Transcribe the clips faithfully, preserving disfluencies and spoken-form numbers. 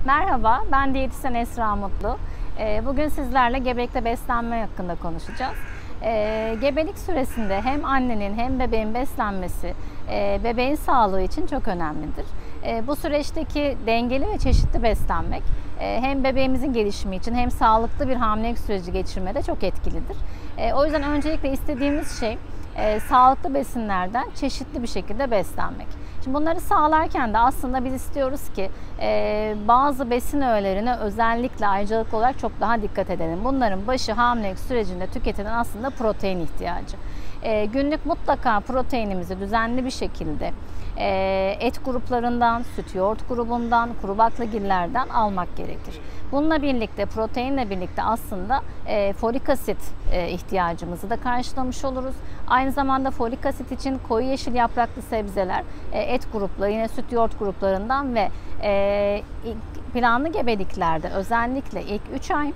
Merhaba, ben diyetisyen Esra Mutlu. Bugün sizlerle gebelikte beslenme hakkında konuşacağız. Gebelik süresinde hem annenin hem bebeğin beslenmesi bebeğin sağlığı için çok önemlidir. Bu süreçteki dengeli ve çeşitli beslenmek hem bebeğimizin gelişimi için hem sağlıklı bir hamilelik süreci geçirmede çok etkilidir. O yüzden öncelikle istediğimiz şey sağlıklı besinlerden çeşitli bir şekilde beslenmek. Şimdi bunları sağlarken de aslında biz istiyoruz ki e, bazı besin öğelerine özellikle ayrıcalıklı olarak çok daha dikkat edelim. Bunların başı hamilelik sürecinde tüketilen aslında protein ihtiyacı. E, günlük mutlaka proteinimizi düzenli bir şekilde e, et gruplarından, süt yoğurt grubundan, kuru baklagillerden almak gerekir. Bununla birlikte, proteinle birlikte aslında e, folik asit e, ihtiyacımızı da karşılamış oluruz. Aynı zamanda folik asit için koyu yeşil yapraklı sebzeler, e, et grupları, yine süt yoğurt gruplarından ve e, planlı gebeliklerde özellikle ilk üç ay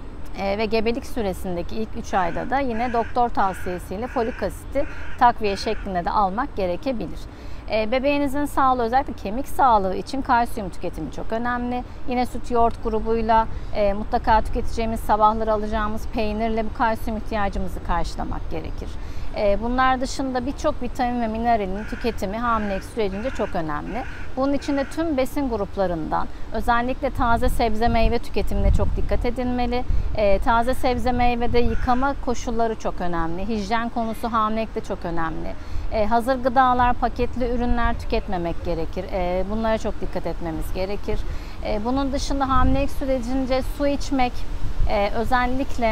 e, ve gebelik süresindeki ilk üç ayda da yine doktor tavsiyesiyle folik asiti takviye şeklinde de almak gerekebilir. Bebeğinizin sağlığı, özellikle kemik sağlığı için kalsiyum tüketimi çok önemli. Yine süt yoğurt grubuyla e, mutlaka tüketeceğimiz, sabahları alacağımız peynirle bu kalsiyum ihtiyacımızı karşılamak gerekir. E, bunlar dışında birçok vitamin ve mineralin tüketimi hamilelik sürecince çok önemli. Bunun için de tüm besin gruplarından özellikle taze sebze meyve tüketimine çok dikkat edilmeli. E, taze sebze meyvede yıkama koşulları çok önemli. Hijyen konusu hamilelikte çok önemli. E, hazır gıdalar, paketli ürünler tüketmemek gerekir. E, bunlara çok dikkat etmemiz gerekir. E, bunun dışında hamilelik sürecince su içmek, e, özellikle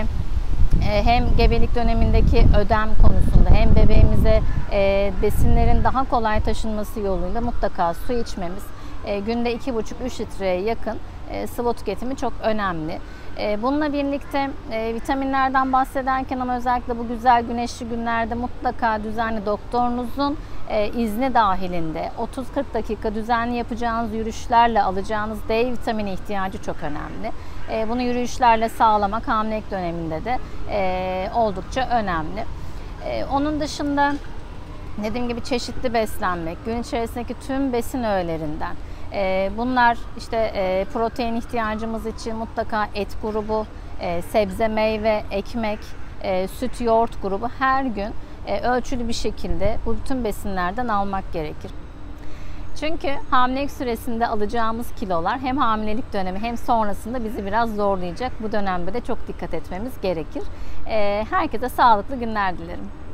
e, hem gebelik dönemindeki ödem konusunda hem bebeğimize e, besinlerin daha kolay taşınması yoluyla mutlaka su içmemiz, e, günde iki buçuk üç litreye yakın e, sıvı tüketimi çok önemli. Bununla birlikte e, vitaminlerden bahsederken ama özellikle bu güzel güneşli günlerde mutlaka düzenli doktorunuzun e, izni dahilinde otuz kırk dakika düzenli yapacağınız yürüyüşlerle alacağınız D vitamini ihtiyacı çok önemli. E, bunu yürüyüşlerle sağlamak hamilelik döneminde de e, oldukça önemli. E, onun dışında dediğim gibi çeşitli beslenmek, gün içerisindeki tüm besin öğelerinden, bunlar işte protein ihtiyacımız için mutlaka et grubu, sebze, meyve, ekmek, süt, yoğurt grubu her gün ölçülü bir şekilde bu bütün besinlerden almak gerekir. Çünkü hamilelik süresinde alacağımız kilolar hem hamilelik dönemi hem sonrasında bizi biraz zorlayacak. Bu dönemde de çok dikkat etmemiz gerekir. Herkese sağlıklı günler dilerim.